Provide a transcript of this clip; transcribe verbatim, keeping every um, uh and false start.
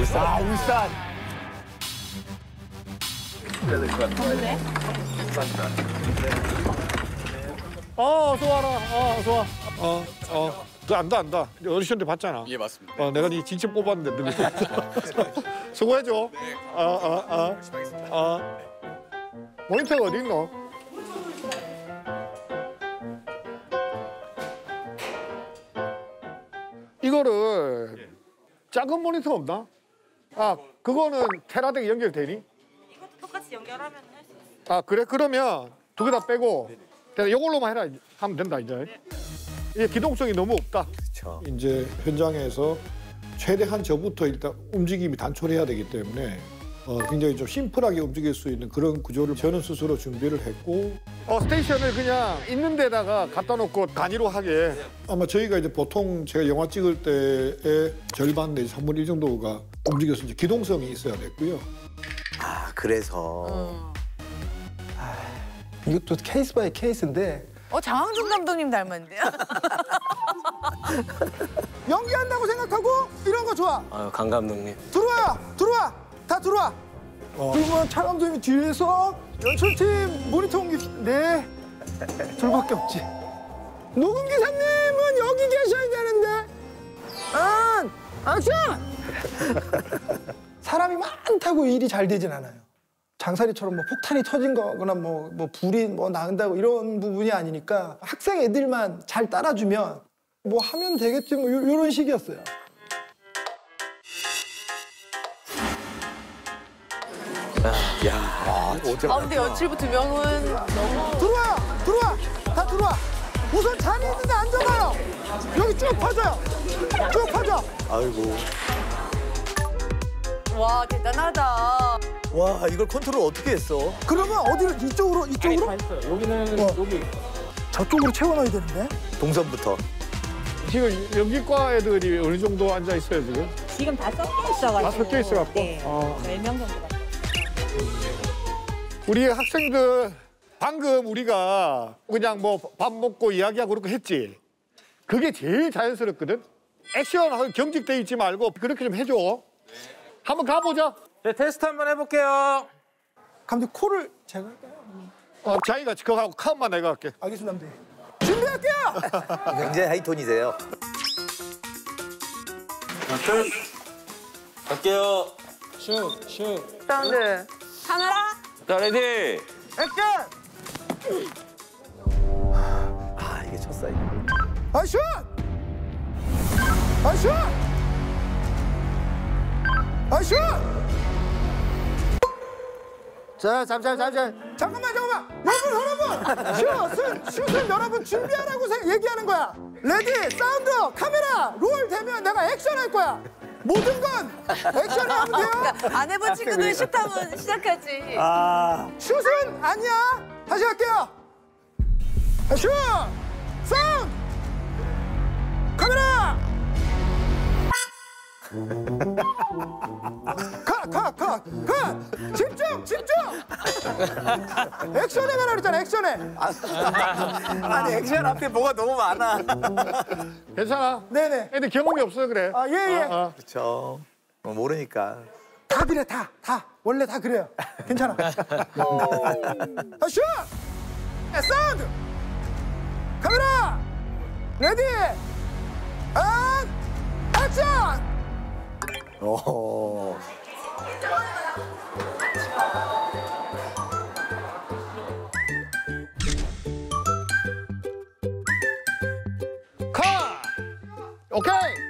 울산. 아, 울산. 어, 어서 와라. 어, 어서 와. 어, 어. 너 안다, 안다. 어르신한테 봤잖아. 예, 맞습니다. 어, 내가 네 진짜 뽑았는데. 너 수고해줘. 네. 어, 어, 어. 어. 모니터가 어디 있노? 이거를 작은 모니터 없나? 아, 그거는 테라덱 연결되니? 이것도 똑같이 연결하면 할 수 있어요. 아, 그래? 그러면 두 개 다 빼고 그냥 이걸로만 해라. 하면 된다, 이제. 이게 기동성이 너무 없다. 그렇죠. 이제 현장에서 최대한 저부터 일단 움직임이 단촐해야 되기 때문에 어, 굉장히 좀 심플하게 움직일 수 있는 그런 구조를 저는 스스로 준비를 했고 어, 스테이션을 그냥 있는 데다가 갖다 놓고 단위로 하게 아마 저희가 이제 보통 제가 영화 찍을 때의 절반 내지 삼분의 일 정도가 움직여서 이제 기동성이 있어야 됐고요. 아, 그래서. 이것도 케이스 바이 케이스인데 어, 장항준 감독님 닮았는데요? 연기한다고 생각하고 이런 거 좋아. 아유, 강 감독님. 들어와, 들어와, 다 들어와. 어. 그러면 차 감독님이 뒤에서 연출팀 모니터 옮기. 네, 둘밖에 없지. 녹음 기사님은 여기 계셔야 되는데. 아, 액션! 사람이 많다고 일이 잘 되진 않아요. 장사리처럼 뭐 폭탄이 터진 거거나 뭐, 뭐 불이 뭐 나온다고 이런 부분이 아니니까 학생 애들만 잘 따라주면 뭐 하면 되겠지 뭐 요, 요런 식이었어요. 야, 어제 아, 근데 연출부 두 명은 너무. 들어와! 들어와! 다 들어와! 우선 자리 있는데 앉아봐요! 여기 쭉 퍼져요! 쭉 퍼져! 아이고. 와, 대단하다. 와, 이걸 컨트롤 어떻게 했어? 그러면 어디로? 이쪽으로? 이쪽으로? 했어요. 여기는 어. 여기. 저쪽으로 채워넣어야 되는데? 동선부터. 지금 연기과 애들이 어느 정도 앉아 있어요, 지금? 지금 다 섞여 있어가지고. 다 섞여 있어갖고? 네. 어. 열 명 정도. 우리 학생들 방금 우리가 그냥 뭐 밥 먹고 이야기하고 그렇게 했지. 그게 제일 자연스럽거든. 액션 경직돼 있지 말고 그렇게 좀 해줘. 한번 가보자. 네, 테스트 한번 해볼게요. 감독님 코를 제가 할까요? 어, 자기가 그거 하고 카운만 내가 할게. 알겠습니다, 감독님. 준비할게요! 굉장히 하이톤이세요. 쭉. 갈게요. 슉, 슉. 사운드. 카메라. 자, 레디. 액션! 아, 이게 첫 사인. 액션! 액션! 액션! 자, 잠시만, 잠시만. 잠깐만, 잠깐만. 여러분, 여러분! 슛을, 슛을 여러분 준비하라고 생- 얘기하는 거야. 레디, 사운드, 카메라, 롤 되면 내가 액션 할 거야. 모든 건 액션을 하면 돼요. 그러니까 안 해본 친구들 슛하면 시작하지. 아, 슛은 아니야. 다시 갈게요. 슛! 사운드! 카메라! 컷! 컷! 컷! 컷! 집중! 집중! 액션에 가라 그랬잖아, 액션에. 아니 액션 앞에 뭐가 너무 많아. 괜찮아. 네네. 애들 경험이 없어서 그래. 아, 예, 예. 어, 어. 그렇죠. 뭐 모르니까. 다 그래, 다. 다. 원래 다 그래요. 괜찮아. 아, 슛! 야, 사운드! 카메라! 레디! 앤 액션! 오. 컷! 오케이!